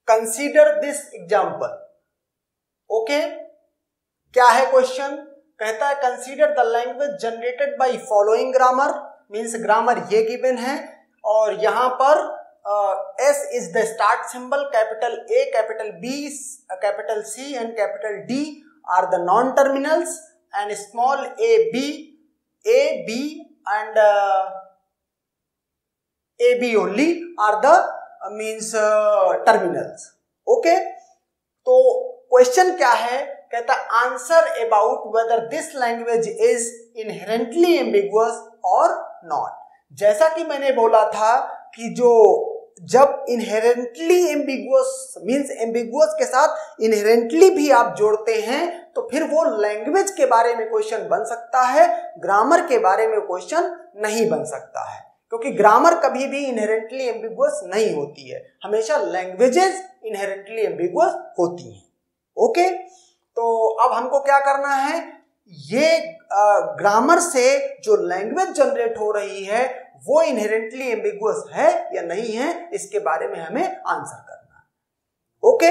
Consider this example. Okay, क्या है question? कहता है consider the language generated by following grammar, means grammar ये गिवन है और यहां पर S is the start symbol, capital A, capital B, capital C and capital D are the non-terminals and small a, B and A, B only are the terminals. Okay, तो question क्या है? कहता answer about whether this language is inherently ambiguous और not. जैसा कि मैंने बोला था कि जो जब इनहेरेंटली एम्बिगुअस मींस एम्बिगुअस के साथ इनहेरेंटली भी आप जोड़ते हैं तो फिर वो लैंग्वेज के बारे में क्वेश्चन बन सकता है, ग्रामर के बारे में क्वेश्चन नहीं बन सकता है, क्योंकि ग्रामर कभी भी इनहेरेंटली एम्बिगुअस नहीं होती है, हमेशा लैंग्वेजेस इनहेरेंटली एम्बिगुअस होती हैं। ओके, तो अब हमको क्या करना है? ये ग्रामर से जो लैंग्वेज जनरेट हो रही है वो इनहेरेंटली एम्बिगुअस है या नहीं है, इसके बारे में हमें आंसर करना है। ओके,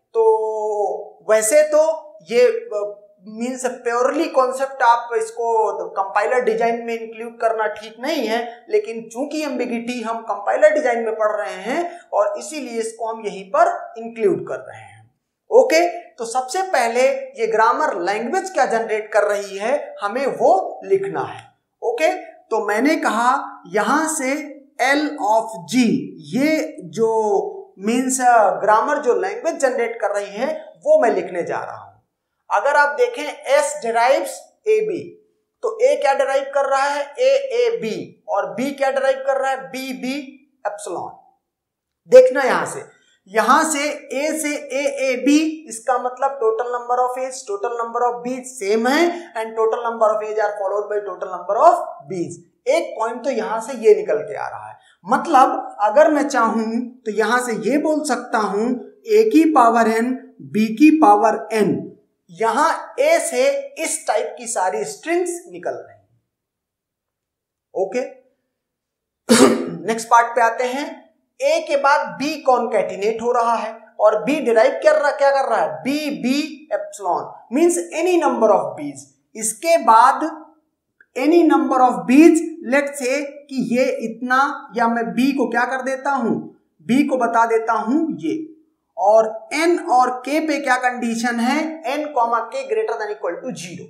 तो वैसे तो ये मीन्स प्योरली कॉन्सेप्ट आप इसको कंपाइलर डिजाइन में इंक्लूड करना ठीक नहीं है, लेकिन चूंकि एम्बिगिटी हम कंपाइलर डिजाइन में पढ़ रहे हैं और इसीलिए इसको हम यहीं पर इंक्लूड कर रहे हैं। ओके, तो सबसे पहले ये ग्रामर लैंग्वेज क्या जनरेट कर रही है हमें वो लिखना है। ओके, तो मैंने कहा यहां से L ऑफ G ये जो मीन्स ग्रामर जो लैंग्वेज जनरेट कर रही है वो मैं लिखने जा रहा हूं। अगर आप देखें S डिराइव्स AB, तो A क्या डिराइव कर रहा है? AAB, और B क्या डिराइव कर रहा है? BB epsilon. देखना यहां से A से AAB, इसका मतलब total number of A's total number of B's same है and total number of A's are followed by total number of B's. एक पॉइंट तो यहां से ये निकल के आ रहा है, मतलब अगर मैं चाहूं तो यहां से ये बोल सकता हूं A की पावर n B की पावर n। यहां A से इस टाइप की सारी स्ट्रिंग्स निकल रही हैं। ओके, नेक्स्ट पार्ट पे आते हैं। A के बाद B कॉन्कैटिनेट हो रहा है और B डिराइव क्या कर रहा है? BB epsilon means any number of B's. इसके बाद any number of B's, let's say कि ये इतना, या मैं B को क्या कर देता हूं? B को बता देता हूं ये, और N और K पे क्या कंडीशन है? N, K greater than equal to 0।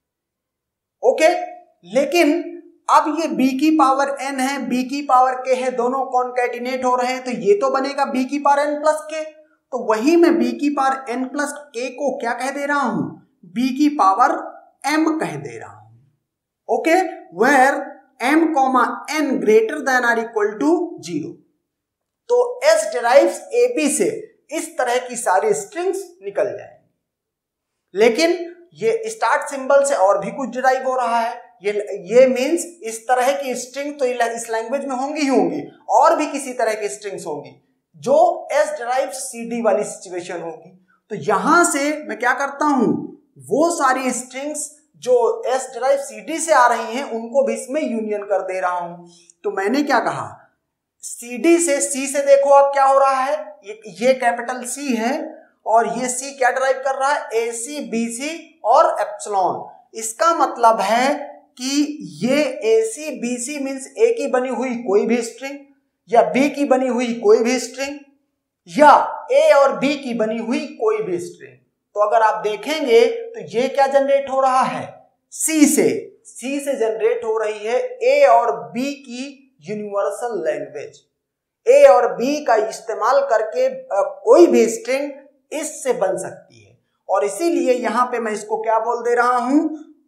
Okay, लेकिन अब ये B की पावर n है, B की पावर k है, दोनों कॉन्कैटिनेट हो रहे हैं, तो ये तो बनेगा B की पावर n प्लस k। तो वही मैं B की पावर n प्लस k को क्या कह दे रहा हूं? B की पावर m कह दे रहा हूं। Okay, where m, n greater than or equal to 0। तो S डिराइव्स AB से इस तरह की सारी स्ट्रिंग्स निकल जाएंगी, लेकिन ये स्टार्ट सिंबल से और भी कुछ डिराइव हो रहा है। ये मींस इस तरह की स्ट्रिंग तो इस लैंग्वेज में होंगी ही होंगी, और भी किसी तरह की स्ट्रिंग्स होंगी जो S डिराइव्स CD वाली सिचुएशन होगी। तो यहां से मैं क्या करता हूं? वो सारी स्ट्रिंग्स जो S डिराइव CD से आ रही हैं उनको भी इसमें यूनियन कर दे रहा हूं। तो मैंने क्या कहा? CD से C से देखो अब क्या हो रहा है? ये कैपिटल C है और ये C क्या डिराइव कर रहा है? AC, BC और एप्सिलॉन। इसका मतलब है कि ये AC, BC मींस A की बनी हुई कोई भी स्ट्रिंग, या B की बनी हुई कोई भी स्ट्रिंग, या A और B की बनी हुई कोई भी स्ट्रिंग। तो अगर आप देखेंगे तो ये क्या जनरेट हो रहा है? C से जनरेट हो रही है A और B की यूनिवर्सल लैंग्वेज। A और B का इस्तेमाल करके कोई भी स्ट्रिंग इससे बन सकती है, और इसीलिए यहां पे मैं इसको क्या बोल दे रहा हूं?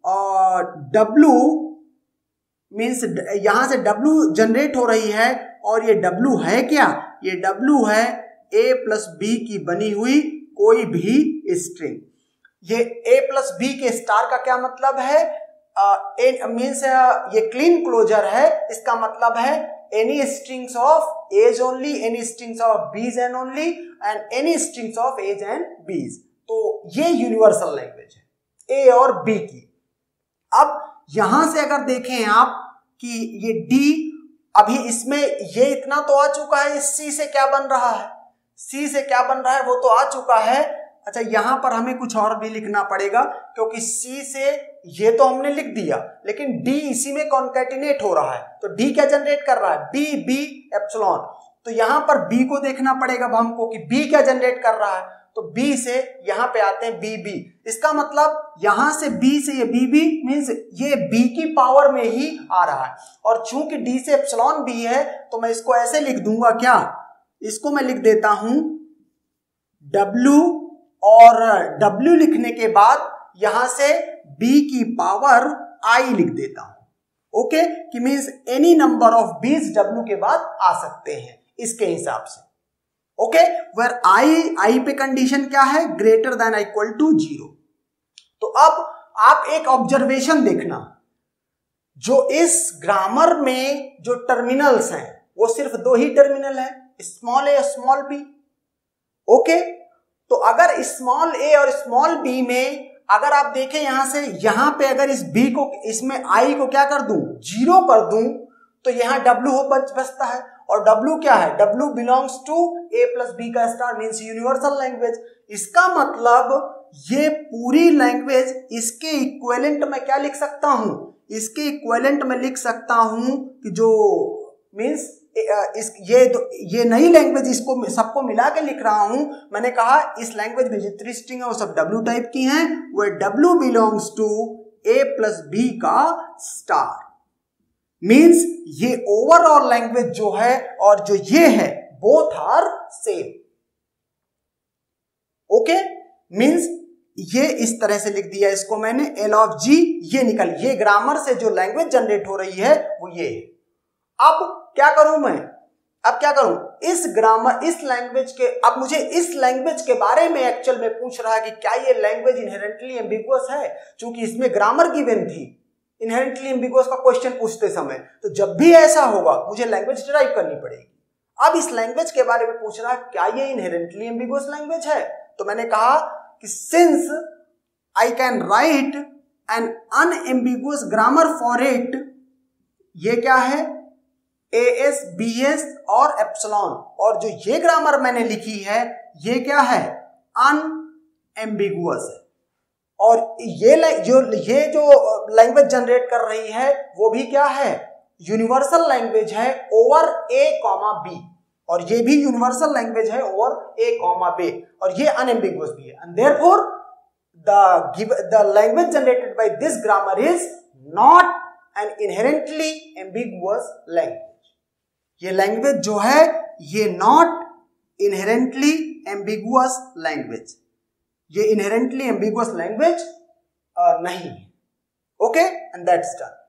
W मीन्स यहां से W जनरेट हो रही है, और ये W है क्या? ये W है A प्लस B की बनी हुई कोई भी स्ट्रिंग। ये A प्लस B के स्टार का क्या मतलब है? मीन्स ये क्लीन क्लोजर है, इसका मतलब है any strings of A's only, any strings of B's and only, and any strings of A's and B's. तो ये यूनिवर्सल लैंग्वेज है A और B की। अब यहां से अगर देखें आप कि ये D, अभी इसमें ये इतना तो आ चुका है, इस C से क्या बन रहा है? सी से क्या बन रहा है वो तो आ चुका है। अच्छा, यहां पर हमें कुछ और भी लिखना पड़ेगा, क्योंकि सी से ये तो हमने लिख दिया, लेकिन डी इसी में कॉन्कैटिनेट हो रहा है, तो डी क्या जनरेट कर रहा है, बी बी एप्सिलॉन। तो यहां पर बी को देखना पड़ेगा अब हमको कि बी क्या जनरेट कर रहा है, तो बी से यहां पे आते हैं बी बी। इसका मतलब यहां से बी से ये बी बी मीन्स ये बी की पावर में ही आ रहा है, और चूंकि डी से एप्सिलॉन बी है तो मैं इसको ऐसे लिख दूंगा, क्या, इसको मैं लिख देता हूं W, और W लिखने के बाद यहां से B की पावर I लिख देता हूं। ओके, कि means any number of B's W के बाद आ सकते हैं इसके हिसाब से। ओके, वेयर I पे कंडीशन क्या है, ग्रेटर देन इक्वल टू 0। तो अब आप एक ऑब्जर्वेशन देखना, जो इस ग्रामर में जो टर्मिनल्स हैं वो सिर्फ दो ही टर्मिनल है, small A small B. Okay, तो अगर स्मॉल ए और स्मॉल बी में अगर आप देखें यहां से, यहां पे अगर इस बी को, इसमें आई को क्या कर दूं, 0 कर दूं, तो यहां W बचता है, और W क्या है, W belongs to A plus B का स्टार मीन्स यूनिवर्सल लैंग्वेज। इसका मतलब ये पूरी लैंग्वेज, इसके इक्विवेलेंट में क्या लिख सकता हूं, इसके इक्विवेलेंट में लिख सकता हूं कि जो मीन्स ये नई लैंग्वेज, इसको सबको मिला के लिख रहा हूं। मैंने कहा इस लैंग्वेज में जितनी स्ट्रिंग है वो सब W टाइप की हैं, वो W belongs to A plus B का स्टार। मीन्स ये ओवरऑल लैंग्वेज जो है और जो ये है both are same. Okay, means ये इस तरह से लिख दिया इसको मैंने, L ऑफ G ये निकल, ये ग्रामर से जो लैंग्वेज जनरेट हो रही है वो ये है। अब क्या करूं मैं, अब क्या करूं, इस ग्रामर, इस लैंग्वेज के, अब मुझे इस लैंग्वेज के बारे में एक्चुअल में पूछ रहा है कि क्या ये लैंग्वेज इनहेरेंटली एम्बिगुअस है, क्योंकि इसमें ग्रामर गिवन थी इनहेरेंटली एम्बिगुअस का क्वेश्चन पूछते समय। तो जब भी ऐसा होगा मुझे लैंग्वेज डिराइव करनी पड़ेगी। अब इस लैंग्वेज के बारे में पूछ रहा है क्या ये इनहेरेंटली एम्बिगुअस लैंग्वेज है, तो मैंने कहा कि since I can write an unambiguous grammar for it, ये क्या है, AS BS और एप्सिलॉन, और जो ये ग्रामर मैंने लिखी है ये क्या है, अनएम्बिगुअस है। और ये जो लैंग्वेज जनरेट कर रही है वो भी क्या है, यूनिवर्सल लैंग्वेज है ओवर A, B, और ये भी यूनिवर्सल लैंग्वेज है ओवर A, B, और ये अनएम्बिगुअस भी है। And therefore the language generated by this grammar is not an inherently ambiguous language। ये लैंग्वेज जो है ये नॉट इनहेरेंटली एम्बिगुअस लैंग्वेज, ये इनहेरेंटली एम्बिगुअस लैंग्वेज नहीं है। Okay, and that's done.